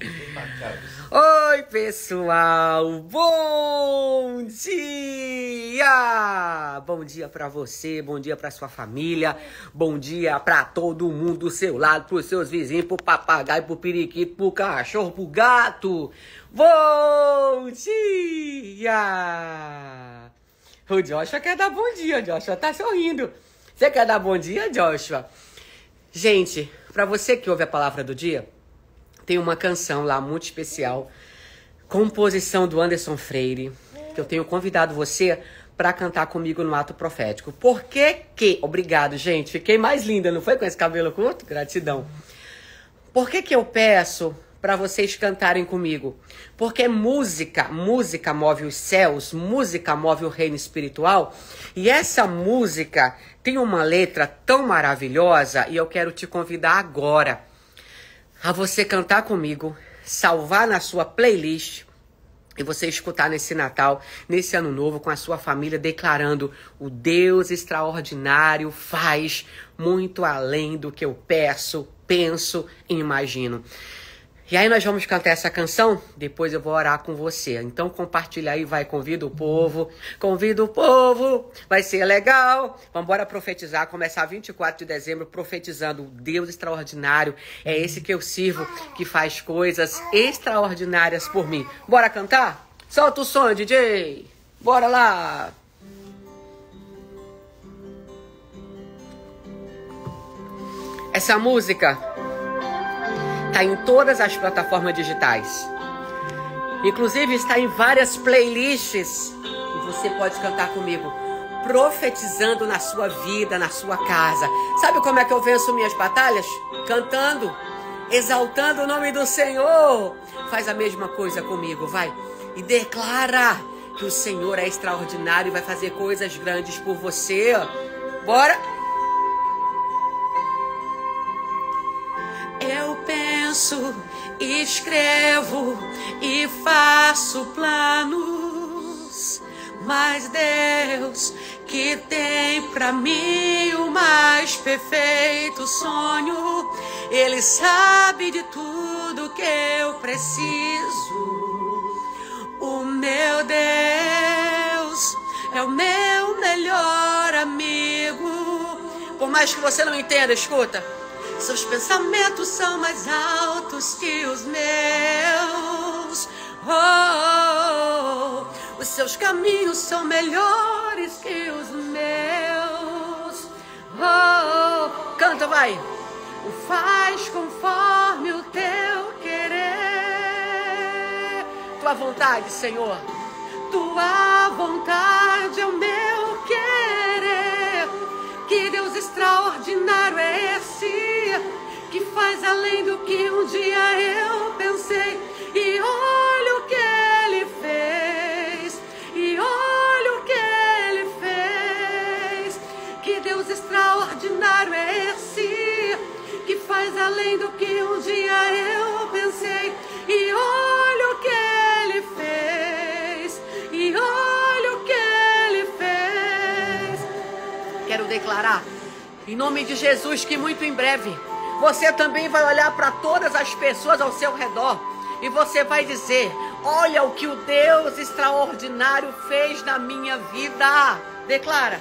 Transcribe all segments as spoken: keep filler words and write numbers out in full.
Oi, pessoal! Bom dia! Bom dia pra você, bom dia pra sua família, bom dia pra todo mundo do seu lado, pros seus vizinhos, pro papagaio, pro periquito, pro cachorro, pro gato. Bom dia! O Joshua quer dar bom dia, Joshua tá sorrindo. Você quer dar bom dia, Joshua? Gente, pra você que ouve a palavra do dia, tem uma canção lá muito especial, composição do Anderson Freire, que eu tenho convidado você para cantar comigo no ato profético. Por que que... Obrigado, gente. Fiquei mais linda, não foi, com esse cabelo curto? Gratidão. Por que que eu peço para vocês cantarem comigo? Porque música, música move os céus, música move o reino espiritual. E essa música tem uma letra tão maravilhosa e eu quero te convidar agora a você cantar comigo, salvar na sua playlist e você escutar nesse Natal, nesse Ano Novo, com a sua família, declarando: o Deus extraordinário faz muito além do que eu peço, penso e imagino. E aí nós vamos cantar essa canção, depois eu vou orar com você. Então compartilha aí, vai, convida o povo, convida o povo, vai ser legal. Vamos embora profetizar, começar vinte e quatro de dezembro profetizando: o Deus extraordinário é esse que eu sirvo, que faz coisas extraordinárias por mim. Bora cantar? Solta o som, D J! Bora lá! Essa música está em todas as plataformas digitais. Inclusive está em várias playlists. E você pode cantar comigo, profetizando na sua vida, na sua casa. Sabe como é que eu venço minhas batalhas? Cantando, exaltando o nome do Senhor. Faz a mesma coisa comigo, vai. E declara que o Senhor é extraordinário e vai fazer coisas grandes por você. Bora! Eu penso, escrevo e faço planos, mas Deus que tem pra mim o mais perfeito sonho, Ele sabe de tudo que eu preciso. O meu Deus é o meu melhor amigo. Por mais que você não entenda, escuta. Seus pensamentos são mais altos que os meus. Oh, oh, oh. Os seus caminhos são melhores que os meus. Oh, oh. Canta, vai. O faz conforme o teu querer. Tua vontade, Senhor. Tua vontade é o meu querer. Que Deus extraordinário é esse, que faz além do que um dia eu pensei. E olha o que Ele fez, e olha o que Ele fez. Que Deus extraordinário é esse, que faz além do que um dia eu pensei. E olha o que Ele fez, e olha o que Ele fez. Quero declarar, em nome de Jesus, que muito em breve você também vai olhar para todas as pessoas ao seu redor e você vai dizer: olha o que o Deus extraordinário fez na minha vida. Declara.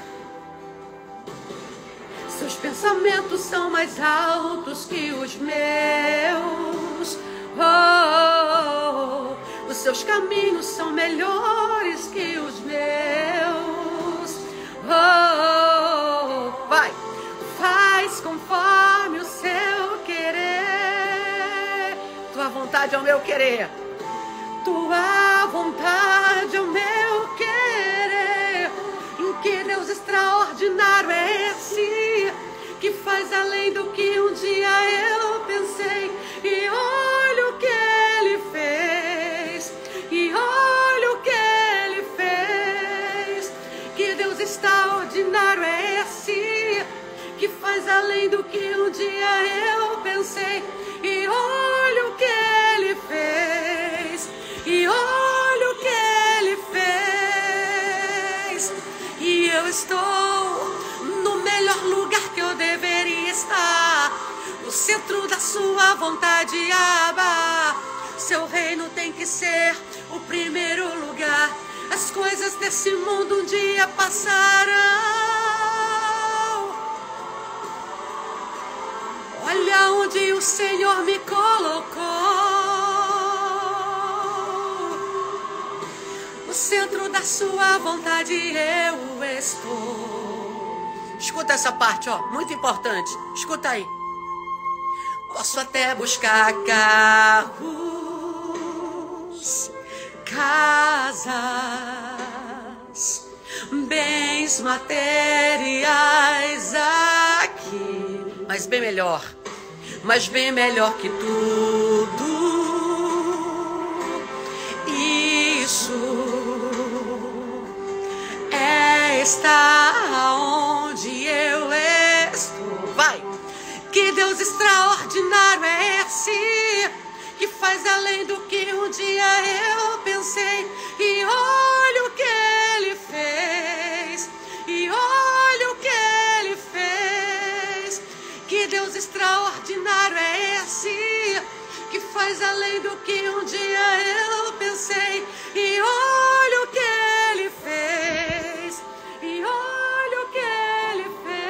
Seus pensamentos são mais altos que os meus. Oh, oh, oh. Os seus caminhos são melhores que os meus. Oh, oh, oh. Vai. Faz conforme o seu querer. Tua vontade é o meu querer. Tua vontade é o meu querer. Em que Deus extraordinário é esse, que faz além do que um dia eu pensei. E olha o que Ele fez, e olha o que Ele fez. Que Deus extraordinário é esse, que faz além do que um dia eu pensei. E olha o que Ele fez, e olha o que Ele fez. E eu estou no melhor lugar que eu deveria estar, no centro da sua vontade, Abba. que ser o primeiro lugar. As coisas desse mundo um dia passarão. Olha onde o Senhor me colocou. No centro da sua vontade eu estou. Escuta essa parte, ó, muito importante. Escuta aí. Posso até buscar carros, casas, bens materiais aqui, mas bem melhor, mas bem melhor que tudo isso é estar onde eu estou. Vai! Que Deus extraordinário é esse, que faz além do que um dia eu pensei. E olha o que Ele fez, e olha o que Ele fez. Que Deus extraordinário é esse, que faz além do que um dia eu pensei. E olha o que Ele fez, e olha o que Ele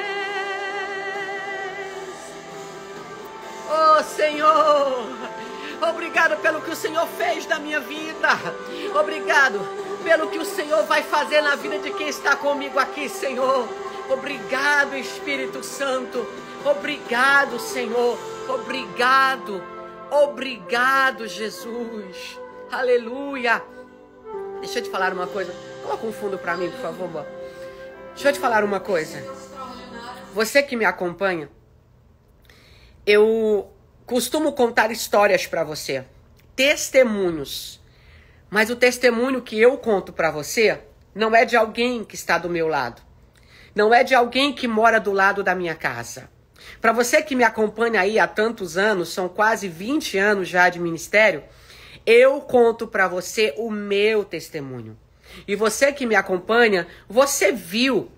fez. Oh, Senhor, obrigado pelo que o Senhor fez na minha vida. Obrigado pelo que o Senhor vai fazer na vida de quem está comigo aqui, Senhor. Obrigado, Espírito Santo. Obrigado, Senhor. Obrigado. Obrigado, Jesus. Aleluia. Deixa eu te falar uma coisa. Coloca um fundo para mim, por favor, amor. Deixa eu te falar uma coisa. Você que me acompanha, eu costumo contar histórias para você, testemunhos. Mas o testemunho que eu conto para você não é de alguém que está do meu lado. Não é de alguém que mora do lado da minha casa. Para você que me acompanha aí há tantos anos, são quase vinte anos já de ministério, eu conto para você o meu testemunho. E você que me acompanha, você viu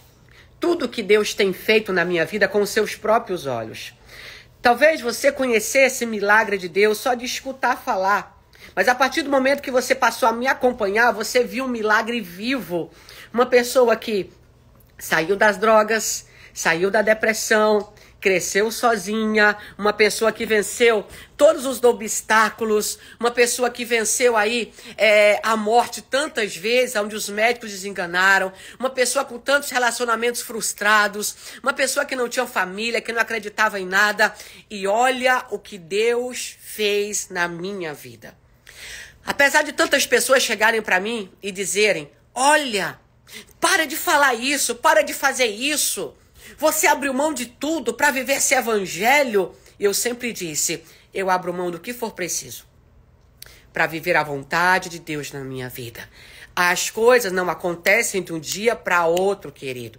tudo que Deus tem feito na minha vida com os seus próprios olhos. Talvez você conhecesse milagre de Deus só de escutar falar. Mas a partir do momento que você passou a me acompanhar, você viu um milagre vivo. Uma pessoa que saiu das drogas, saiu da depressão, cresceu sozinha, uma pessoa que venceu todos os obstáculos, uma pessoa que venceu aí é, a morte tantas vezes, onde os médicos desenganaram, uma pessoa com tantos relacionamentos frustrados, uma pessoa que não tinha família, que não acreditava em nada. E olha o que Deus fez na minha vida. Apesar de tantas pessoas chegarem para mim e dizerem, olha, para de falar isso, para de fazer isso. Você abriu mão de tudo para viver esse evangelho. Eu sempre disse, eu abro mão do que for preciso para viver a vontade de Deus na minha vida. As coisas não acontecem de um dia para outro, querido.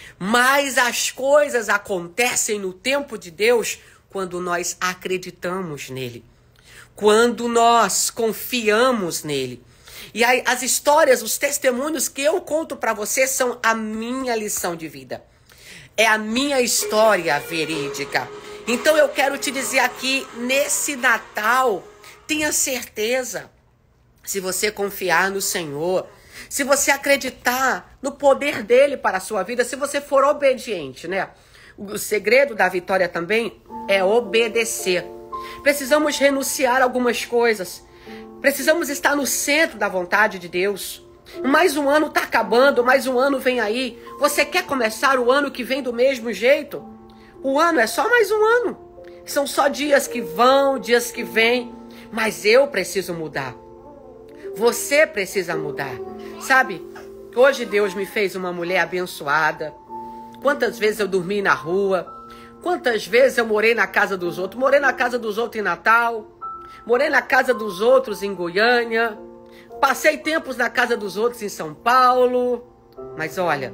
Mas as coisas acontecem no tempo de Deus quando nós acreditamos nele. Quando nós confiamos nele. E aí, as histórias, os testemunhos que eu conto para você são a minha lição de vida. É a minha história verídica. Então eu quero te dizer aqui, nesse Natal, tenha certeza, se você confiar no Senhor, se você acreditar no poder dele para a sua vida, se você for obediente, né? O segredo da vitória também é obedecer. Precisamos renunciar a algumas coisas. Precisamos estar no centro da vontade de Deus. Mais um ano está acabando, mais um ano vem aí. Você quer começar o ano que vem do mesmo jeito? O ano é só mais um ano. São só dias que vão, dias que vêm. Mas eu preciso mudar. Você precisa mudar. Sabe, hoje Deus me fez uma mulher abençoada. Quantas vezes eu dormi na rua? Quantas vezes eu morei na casa dos outros? Morei na casa dos outros em Natal. Morei na casa dos outros em Goiânia. Passei tempos na casa dos outros em São Paulo. Mas olha,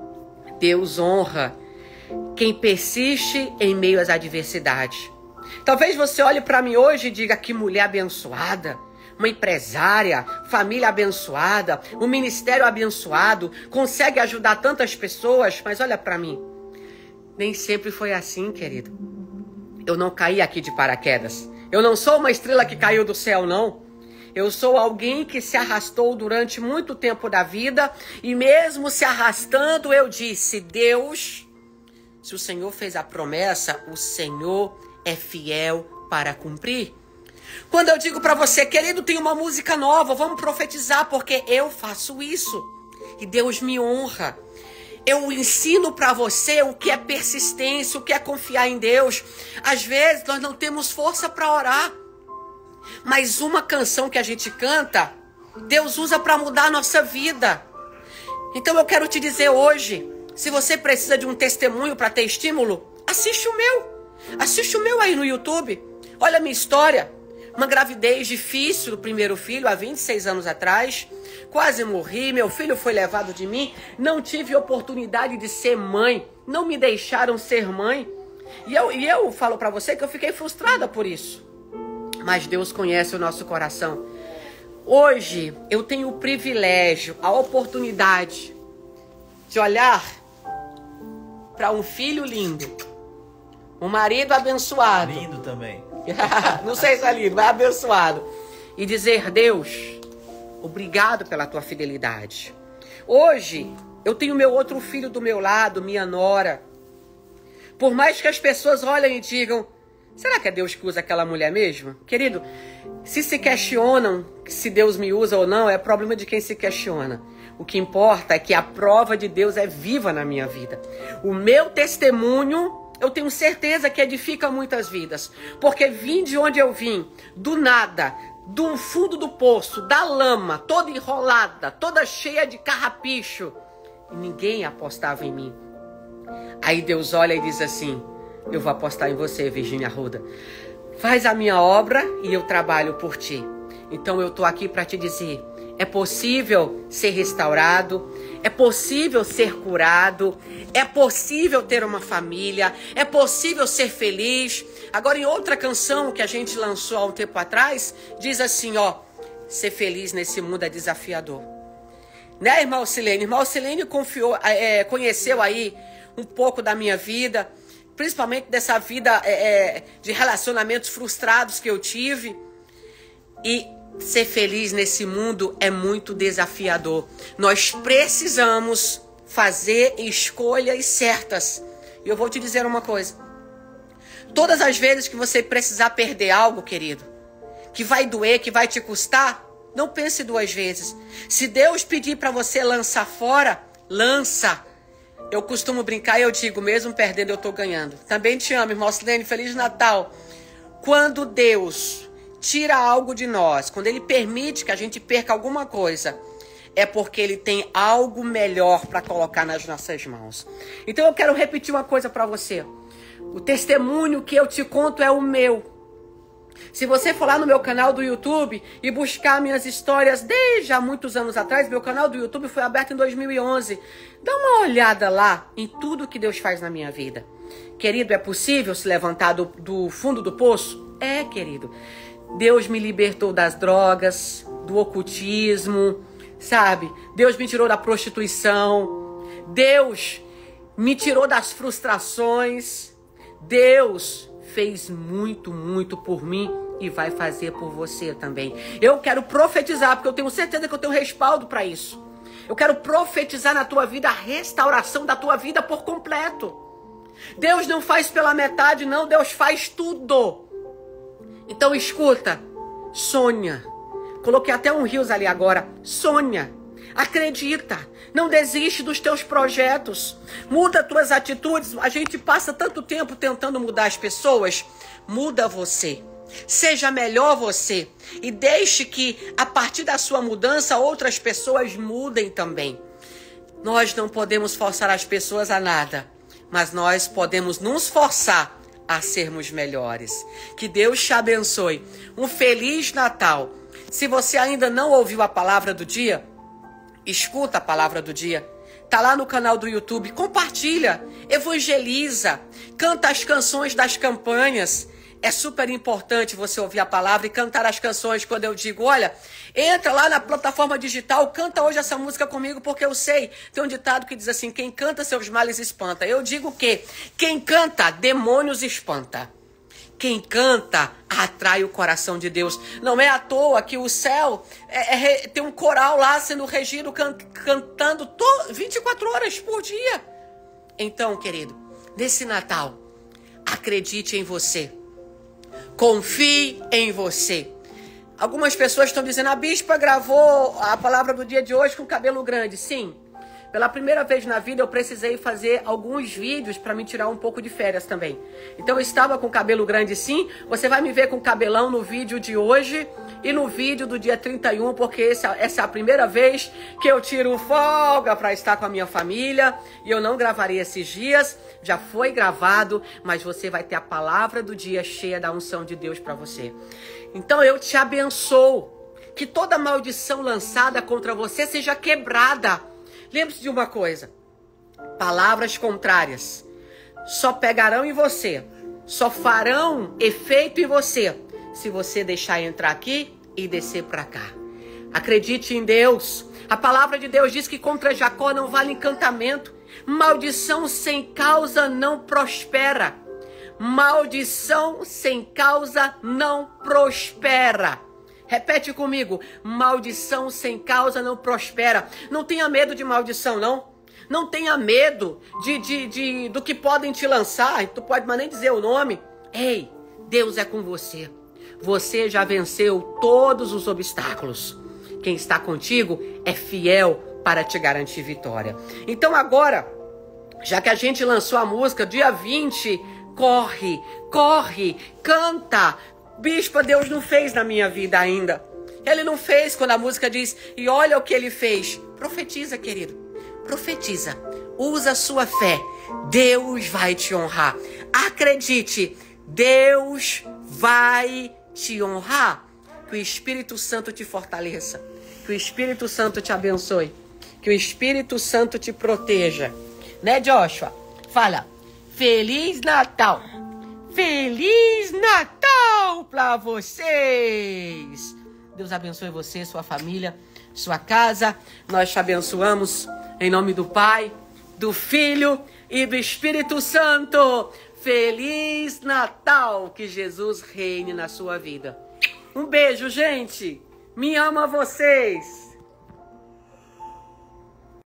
Deus honra quem persiste em meio às adversidades. Talvez você olhe para mim hoje e diga, que mulher abençoada, uma empresária, família abençoada, um ministério abençoado, consegue ajudar tantas pessoas. Mas olha para mim, nem sempre foi assim, querido. Eu não caí aqui de paraquedas. Eu não sou uma estrela que caiu do céu, não. Eu sou alguém que se arrastou durante muito tempo da vida e mesmo se arrastando eu disse, Deus, se o Senhor fez a promessa, o Senhor é fiel para cumprir. Quando eu digo para você, querido, tem uma música nova, vamos profetizar, porque eu faço isso e Deus me honra. Eu ensino para você o que é persistência, o que é confiar em Deus. Às vezes nós não temos força para orar, mas uma canção que a gente canta, Deus usa para mudar a nossa vida. Então eu quero te dizer hoje, se você precisa de um testemunho para ter estímulo, assiste o meu. Assiste o meu aí no YouTube. Olha a minha história. Uma gravidez difícil do primeiro filho, há vinte e seis anos atrás. Quase morri, meu filho foi levado de mim. Não tive oportunidade de ser mãe. Não me deixaram ser mãe. E eu, e eu falo para você que eu fiquei frustrada por isso. Mas Deus conhece o nosso coração. Hoje eu tenho o privilégio, a oportunidade de olhar para um filho lindo. Um marido abençoado. Lindo também. Não sei se é lindo, mas abençoado. E dizer, Deus, obrigado pela tua fidelidade. Hoje, eu tenho meu outro filho do meu lado, minha nora. Por mais que as pessoas olhem e digam, será que é Deus que usa aquela mulher mesmo? Querido, se se questionam se Deus me usa ou não, é problema de quem se questiona. O que importa é que a prova de Deus é viva na minha vida. O meu testemunho, eu tenho certeza que edifica muitas vidas. Porque vim de onde eu vim, do nada, do fundo do poço, da lama, toda enrolada, toda cheia de carrapicho. E ninguém apostava em mim. Aí Deus olha e diz assim, eu vou apostar em você, Virgínia Arruda. Faz a minha obra e eu trabalho por ti. Então eu tô aqui para te dizer, é possível ser restaurado, é possível ser curado, é possível ter uma família, é possível ser feliz. Agora, em outra canção que a gente lançou há um tempo atrás, diz assim, ó, ser feliz nesse mundo é desafiador. Né, irmã Alcilene? Irmã Alcilene confiou, é, conheceu aí um pouco da minha vida, principalmente dessa vida é, de relacionamentos frustrados que eu tive. E ser feliz nesse mundo é muito desafiador. Nós precisamos fazer escolhas certas. E eu vou te dizer uma coisa. Todas as vezes que você precisar perder algo, querido, que vai doer, que vai te custar, não pense duas vezes. Se Deus pedir para você lançar fora, lança. Eu costumo brincar e eu digo, mesmo perdendo, eu tô ganhando. Também te amo, irmão Silene, Feliz Natal. Quando Deus tira algo de nós, quando Ele permite que a gente perca alguma coisa, é porque Ele tem algo melhor para colocar nas nossas mãos. Então eu quero repetir uma coisa para você. O testemunho que eu te conto é o meu. Se você for lá no meu canal do YouTube e buscar minhas histórias desde há muitos anos atrás, meu canal do YouTube foi aberto em dois mil e onze. Dá uma olhada lá em tudo que Deus faz na minha vida. Querido, é possível se levantar do, do fundo do poço? É, querido. Deus me libertou das drogas, do ocultismo, sabe? Deus me tirou da prostituição. Deus me tirou das frustrações. Deus fez muito, muito por mim e vai fazer por você também. Eu quero profetizar, porque eu tenho certeza que eu tenho respaldo para isso. Eu quero profetizar na tua vida a restauração da tua vida por completo. Deus não faz pela metade, não. Deus faz tudo. Então escuta, sonha. Coloquei até um rios ali agora. Sonha, acredita, não desiste dos teus projetos. Muda tuas atitudes. A gente passa tanto tempo tentando mudar as pessoas. Muda você. Seja melhor você. E deixe que a partir da sua mudança outras pessoas mudem também. Nós não podemos forçar as pessoas a nada, mas nós podemos nos forçar a sermos melhores. Que Deus te abençoe. Um Feliz Natal. Se você ainda não ouviu a palavra do dia, escuta a palavra do dia. Tá lá no canal do YouTube. Compartilha, evangeliza, canta as canções das campanhas. É super importante você ouvir a palavra e cantar as canções. Quando eu digo, olha, entra lá na plataforma digital, canta hoje essa música comigo, porque eu sei, tem um ditado que diz assim, quem canta seus males espanta. Eu digo que quem canta, demônios espanta. Quem canta atrai o coração de Deus. Não é à toa que o céu é, é, tem um coral lá sendo regido, can, cantando to, vinte e quatro horas por dia. Então, querido, nesse Natal, acredite em você. Confie em você. Algumas pessoas estão dizendo, a bispa gravou a palavra do dia de hoje com cabelo grande. Sim. Pela primeira vez na vida eu precisei fazer alguns vídeos para me tirar um pouco de férias também. Então eu estava com cabelo grande sim, você vai me ver com cabelão no vídeo de hoje e no vídeo do dia trinta e um, porque esse, essa é a primeira vez que eu tiro folga para estar com a minha família e eu não gravarei esses dias, já foi gravado, mas você vai ter a palavra do dia cheia da unção de Deus para você. Então eu te abençoo, que toda maldição lançada contra você seja quebrada. Lembre-se de uma coisa, palavras contrárias só pegarão em você, só farão efeito em você, se você deixar entrar aqui e descer para cá. Acredite em Deus. A palavra de Deus diz que contra Jacó não vale encantamento. Maldição sem causa não prospera. Maldição sem causa não prospera. Repete comigo, maldição sem causa não prospera. Não tenha medo de maldição, não. Não tenha medo de, de, de, do que podem te lançar. Tu pode mas nem dizer o nome. Ei, Deus é com você. Você já venceu todos os obstáculos. Quem está contigo é fiel para te garantir vitória. Então agora, já que a gente lançou a música, dia vinte, corre, corre, canta. Bispa, Deus não fez na minha vida ainda. Ele não fez quando a música diz, e olha o que ele fez. Profetiza, querido. Profetiza. Usa a sua fé. Deus vai te honrar. Acredite, Deus vai te honrar. Que o Espírito Santo te fortaleça. Que o Espírito Santo te abençoe. Que o Espírito Santo te proteja. Né, Joshua? Fala, Feliz Natal. Feliz Natal para vocês! Deus abençoe você, sua família, sua casa. Nós te abençoamos em nome do Pai, do Filho e do Espírito Santo. Feliz Natal! Que Jesus reine na sua vida. Um beijo, gente! Me ama vocês!